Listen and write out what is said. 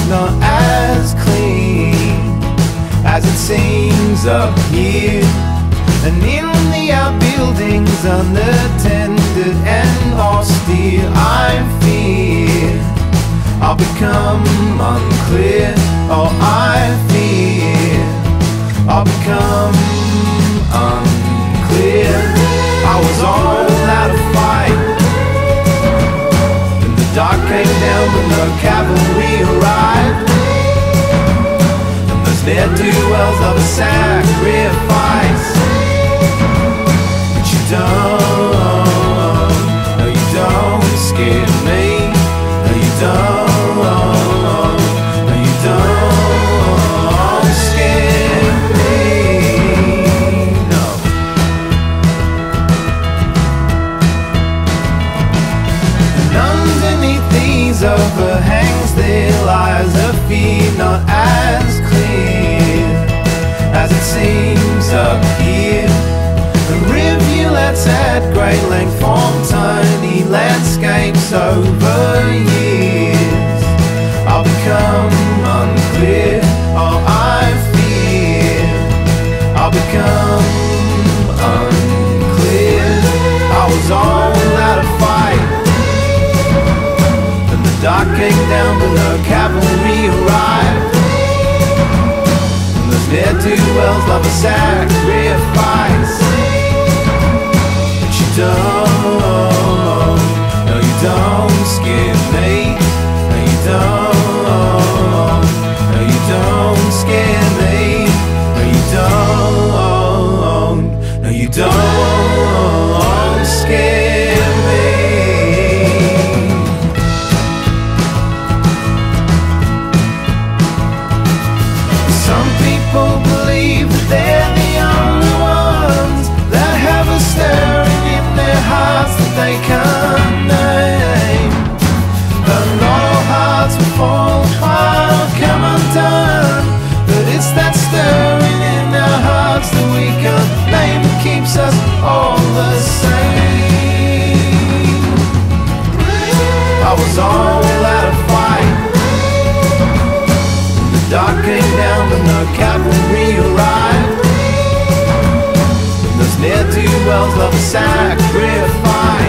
not as clean as it seems up here. And in the outbuildings, unattended and austere, I fear I'll become unclear. Oh, I fear I'll become unclear. I was all out of fight, and the dark came down when the cavalry arrived. And those ne'er-do-wells of a sacrifice. But you don't, no you don't scare me. No you don't, no you don't scare me. No. And underneath these overhangs there lies a fear not as clear as it seems up here. And rivulets at great length form tiny landscapes over years. I'll become unclear. Oh, I fear I'll become unclear. I was all out of fight, and the dark came down when the cavalry arrived. And those ne'er-do-wells love a sacrifice. But you don't, no you don't scare me. No you don't, no you don't scare me. No you don't, no you don't scare me. Some people believe that they're the only ones that have a stirring in their hearts that they can't name. But not all hearts will fall apart or come undone. But it's that stirring in our hearts that we can't name that keeps us all the same. I was all out of fight, and the dark came down when the cavalry arrived. And those ne'er-do-wells love a sacrifice.